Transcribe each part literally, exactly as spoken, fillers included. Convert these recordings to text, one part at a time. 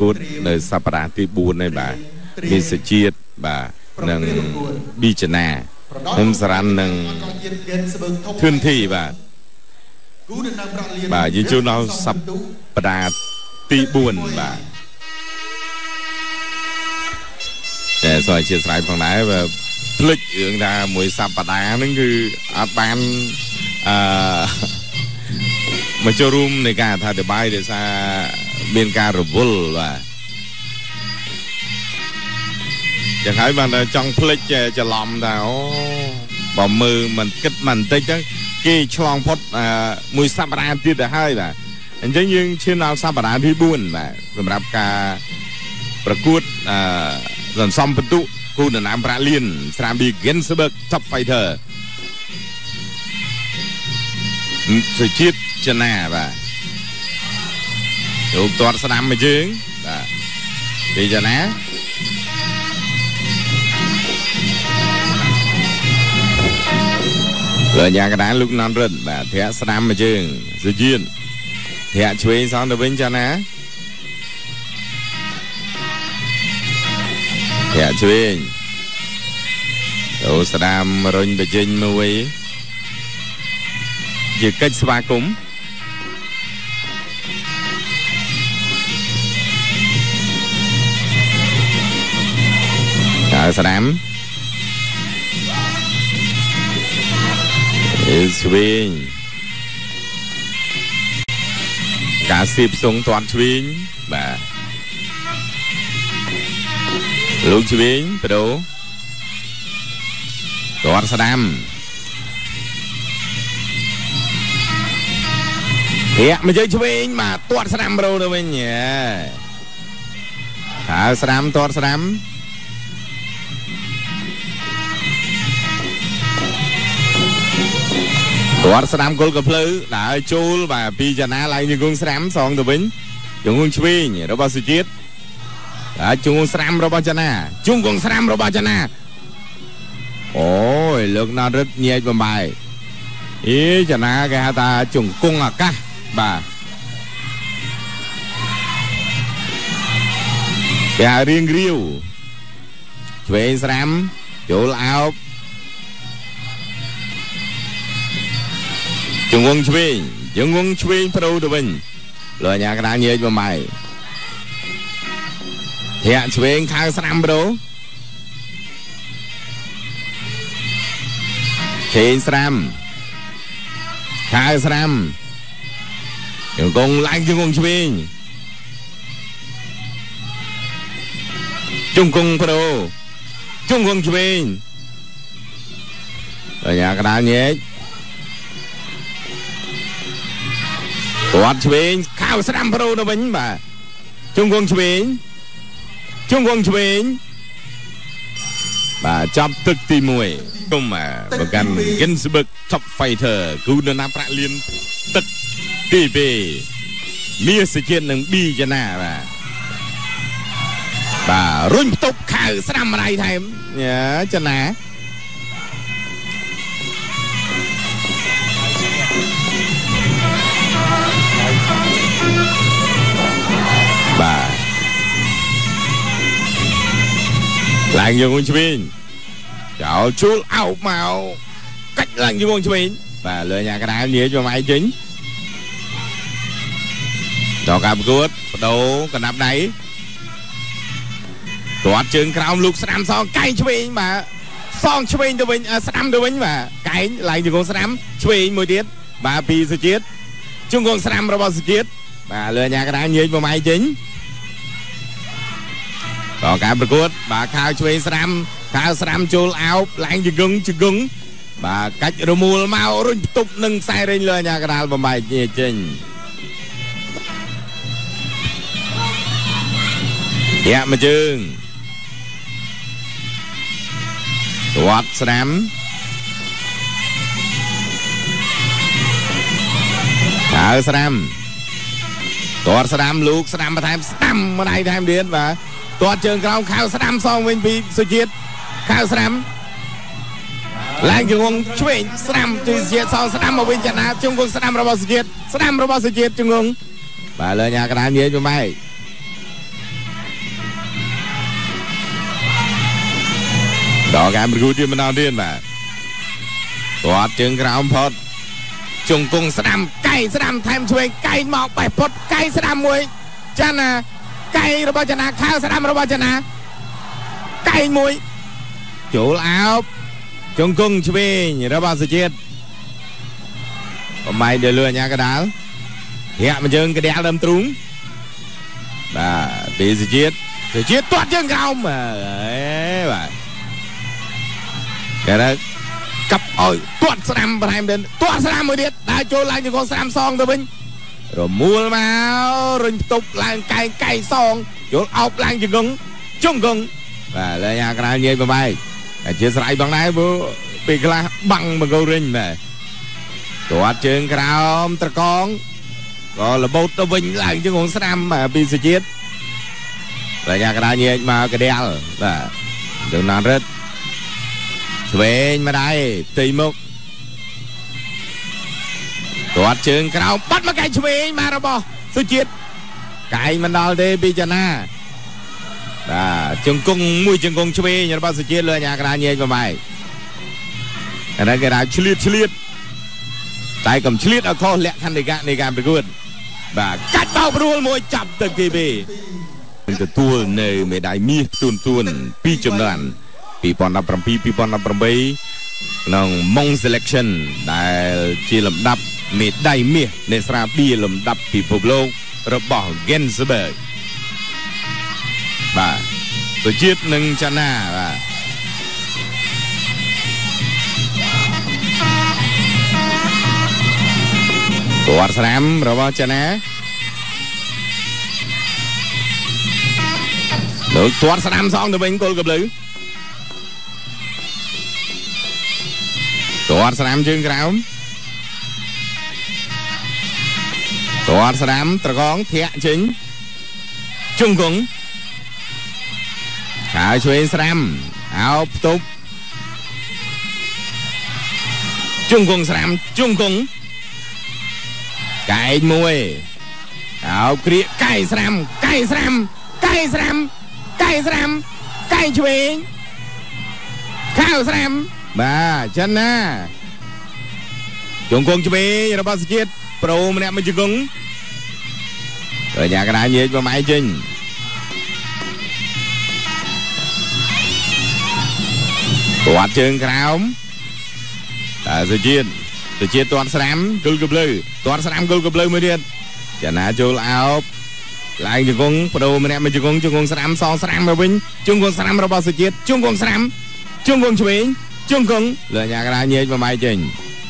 កួតនៅសប្តាហ៍ទីbốnនេះបាទមានសជាតិបាទនឹងប៊ីចនាខ្ញុំសារ៉ាន់នឹងធឿនធីបាទបាទយើងចូលដល់សប្តាហ៍ទីbốnបាទតែសូមអធិស្ឋានផងដែរបាទភ្លេចរឿងថាមួយសប្តាហ៍ហ្នឹងគឺអត់បានអឺមកចូលរួមនៃការអធិប្បាយដោយសារមានការរវល់បាទយ៉ាងហើយបានចង់ភ្លេចច្រឡំថាអូបើមើលមិនគិតមិនបន្តិចទៅគេឆ្លងផុតមួយសប្តាហ៍ទៀតទៅហើយបាទអញ្ចឹងយើងឈានដល់សប្តាហ៍ទីbốnបាទសម្រាប់ការប្រកួតអឺសន្សំពិន្ទុគូដណ្ដើមប្រាក់លានស្រាបៀរ Ginsberg Top Fighter សុជាតិចនាបាទចូលទាត់ស្ដាំមកយើងបាទពីចនាលើយ៉ាងកណ្ដាលលោកណាន់រិនបាទធាក់ស្ដាំមកយើងសុជាតិធាក់ឆ្វេងសងទៅវិញចនាធាក់ឆ្វេងចូលស្ដាំរុញបជិញមួយជាកិច្ចស្វាគមន៍ហើយស្ដាំអេស្វីងការសៀបសងទាត់ឆ្វេងបាទលោកឆ្វេងបដូទាត់ស្ដាំធាក់មកជើងឆ្វេងបាទទាត់ស្ដាំប្រូទៅវិញហើយស្ដាំទាត់ស្ដាំទាត់ស្ដាំគល់កភ្លៅដើរចូលបាទពីចនាឡើងជង្គង់ស្ដាំសងទៅវិញជង្គង់ឆ្វេងរបស់សុជាតិហើយជង្គង់ស្ដាំរបស់ចនាជង្គង់ស្ដាំរបស់ចនាអូយលោកណារិតញែកបំបាយអេចនាគេហៅថាជង្គង់អាកាសបាទគេហៅរៀងរាវឆ្វេងស្ដាំចូលអោបជង្គង់ឆ្វេងជង្គង់ឆ្វេងប្រូទៅវិញលើអាញាកណ្ដាលញែកបំបាយធាក់ឆ្វេងខៅស្ដាំប្រូឆ្វេងស្ដាំខៅស្ដាំជង្គង់ឡើងជង្គង់ឆ្វេងជង្គង់ប្រូជង្គង់ឆ្វេងអាញាកណ្ដាលញែកគាត់ឆ្វេងខៅស្ដាំប្រូទៅវិញបាទជង្គង់ឆ្វេងជង្គង់ឆ្វេងបាទចាប់ទឹកទីមួយគុំប្រកាន់ Ginsberg Top Fighter គូដណ្ដើមប្រាក់លានទឹកទីពីរមានសជាតិនឹងប៊ីចនាបាទបាទរុញផ្ទប់ខៅស្ដាំម្ដាយថែមចនាបាទឡើងយកឆ្វេងចោលជួលអោបមកកាច់ឡើងយកឆ្វេងបាទលើញាកដាលនិយាយchoម៉ៃចេញដល់ការប្រកួតបដូរកណ្ដាប់ដៃទាត់ជើងក្រោមលោកស្ដាំសងកែងឆ្វេងបាទសងឆ្វេងទៅវិញស្ដាំទៅវិញបាទកែងឡើងជង្គង់ស្ដាំឆ្វេងមួយទៀតបាទពីសុជាតិជង្គង់ស្ដាំរបស់សុជាតិបាទលើញាកដាលនិយាយchoម៉ៃចេញដល់ការប្រកួតបាទខៅឆ្វេងស្ដាំខៅស្ដាំចូលអោបឡើងជង្គង់ជង្គង់បាទកាច់រមូលមករុញផ្ទប់នឹងខ្សែរែងលើអាញាកដាលបំបែកចេញយ៉ាក់មកជើងទាត់ស្ដាំខៅស្ដាំទាត់ស្ដាំលោកស្ដាំបន្ថែមស្ដាំម្ដាយថែមទៀតបាទទាត់ជើងក្រោមខៅស្ដាំសងវិញពីសុជាតិខៅស្ដាំឡើងជង្គង់ឆ្វេងស្ដាំទីសុជាតិសងស្ដាំមកវិញចនាជង្គង់ស្ដាំរបស់សុជាតិស្ដាំរបស់សុជាតិជង្គង់បាទលើញាកណ្ដាលនិយាយប្រម៉ែ đó cái mình cứ đi mình nào điên mà toát chừng cao phật chung cùng sắm cây sắm thêmช่วยcây mọcไปพดcây sắmมวยจันนะcâyระบาดจันนะข้าวสามระบาดจันนะcâyมวยจูลเอาchung cùngช่วยระบาดสุจิตไม่เดือดเลือดยากระดาษเหี้ยมันยังกระเดาเริ่มตรุงบ่าปีสุจิตสุจิตตัวยังเก่ามาเอ้ยบ่าแกนะกับเอ้ยตัวสนามประธานเดินตัวสนามมือเดียดได้โจลายอยู่ของสนามซองตัวบินรวมมูลมารินตุบลายไก่ไก่ซองโจลเอาลายอยู่กงจุ่งกงบ่าเลยยากระดาษเย็นไปไปไอ้เจี๊ยบใส่บางนายบุปีกลาบังมันก็รินบ่าตัวเชิงกราวตะกองก็ระบบตัววิ่งหลังจังหวะสนามมาปีสุจิตระยะกระดานเย็นมากระเดียลนะเดินนานรึดเวนมาได้ตีมุกตัวเชิงกราวปัดมาไก่เวนมาระบอสุจิตไก่มันดอลเดปีจันนาจังกงมุ้ยจังกงเวนระบอสุจิตเลยระยะกระดานเย็นมาใหม่กระดานกระดานเฉลี่ยเฉลี่ยใจกับเฉลี่ยเอาข้อเละทันในการในการประกวดบ่ากัดเบาปรัวมวยจับตะกี้บีเป็นตัวตัวในไม่ได้มีตุนตุนปีจำนวนปีปอนนับประปีปีปอนนับประปีน้องมง selection ได้จีลำดับไม่ได้มีในสระปีลำดับปีพบโลกระบอกเกนส์เบิร์กบ่าตัวจีดหนึ่งชนะบ่าตัวสนามเราว่าจะนะหนึ่งตัวสนามสองตัวเป็นโกลกับหรือตัวสนามจึงกล่าวตัวสนามตะกองเทียจิงจุ่งกงขาช่วยสนามเอาตุบจุ่งกงสนามจุ่งกงไก่มวยเอาเกลียไก่สนามไก่สนามไก่สนามไก่สนามไก่ช่วยข้าวสนามมาชนะจงกงช่วยระบาดสกิดโปรมันเนี่ยมันจะกงเกิดอยากกระดานเย็นมาไม่จริงตัวเชิงกราวแต่สกิดตัวเจี๊ยตัวสนามกุลกับเลยตัวสนามกุลกับเลยมือเดียดจะน่าจูลเอาลายจุงกงโปรมันเนี่ยมันจุงกงจุงกงสนามสองสนามมาวิ่งจุงกงสนามระบาดสกิดจุงกงสนามจุงกงช่วยจุงกงเลยอยากกระดานเย็นมาไม่จริง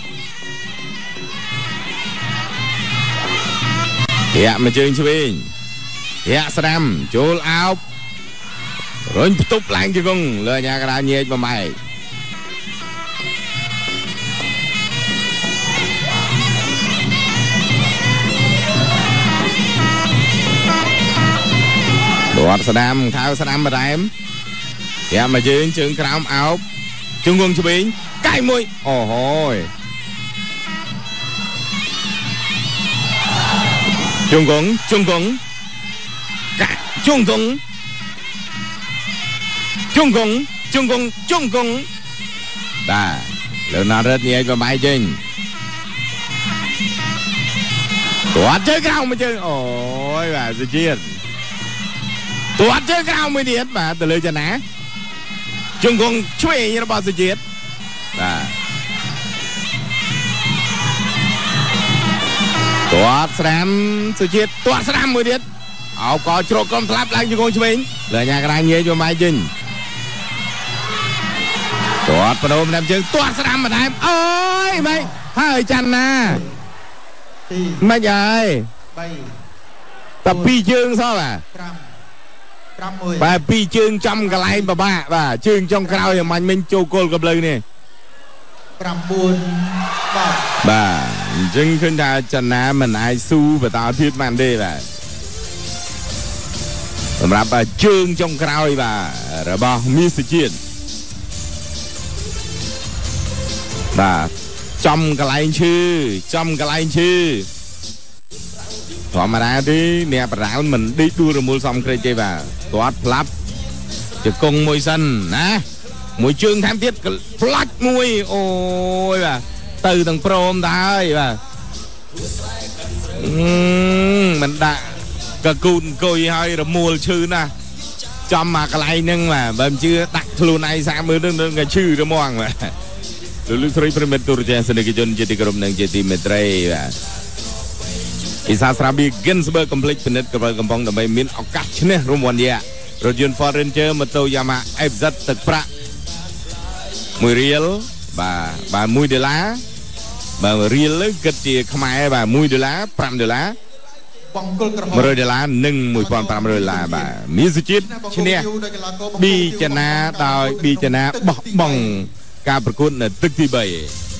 เฮียมาจึงช่วยเฮียสนามจูลเอารุ่นตุบลายจุงกงเลยอยากกระดานเย็นมาไม่ตัวสนามข้าวสนามมาได้เดี๋ยวมายืนจึงกรามเอาจุงกงช่วยไก่มวยโอ้โหจุงกงจุงกงกะจุงกงจุงกงจุงกงจุงกงได้แล้วน่ารักเนี่ยก็ไม่จริงตัวเจอกราวมาเจอโอ้ยแบบสุดยอดตัวเจอกราวไม่เดียดมาแต่เลยจะนะจุงกงช่วยระบาดสุดยอดตัวสนามสุดยอดตัวสนามมือเดียดเอาก่อโจกกลมทลับหลังจุงกงช่วยเลยอยากรายเงี้ยจะไม่จริงตัวประโดมนำจึงตัวสนามมาได้เอ้ยไม่ให้จันนะไม่ใหญ่แต่ปีจึงซ้อป่ะไปปีจึงจำกระไรบ้าบ้าบ้าจึงจงกราวอย่างมันมันโจโกลกับเลยนี่ปรับบุญบ้าจึงขึ้นทาจันนะมันไอสู้ไปต่อทิศมันได้บ้าสำหรับจึงจงกราวบ้าระบามีสิจิตบ้าจำกระไรชื่อจำกระไรชื่อธรรมดาที่เนี่ยประดามันได้ดูระมูลสมเคยใจบ่าตัวพลับจะกงมวยสันนะមួយជើងថែមទៀតផ្លាច់មួយអូយបាទទៅទាំងព្រមតាហើយបាទមិនដាក់កកូនអង្គុយហើយរមួលឈឺណាស់ចំមកកន្លែងហ្នឹងបាទបើមិនជឿដាក់ខ្លួនឯងសាកមើលនឹងនឹងឈឺរមាំងបាទលោកលោកស្រីប្រិមិត្តទូរទស្សនិកជនជាទីគោរពនិងជាទីមេត្រីបាទអ៊ីសាស្រាប៊ី Ginsberg កំភ្លេចពិនិត្យកបិលកំប៉ុងដើម្បីមានឱកាសឈ្នះរង្វាន់យក្សរថយន្ត Ford Ranger ម៉ូតូ Yamaha អេហ្វ zet ទឹកប្រាក់មួយរៀលបាទបាទមួយដុល្លារបាទរៀលគិតជាខ្មែរបាទមួយដុល្លារ5ដុល្លារបង្គោលក្រហម100ដុល្លារនិង1500ដុល្លារបាទមានសុជាតិឈ្នះប៊ីចនាដោយប៊ីចនាបោះបង់ការប្រកួតនៅទឹកទី3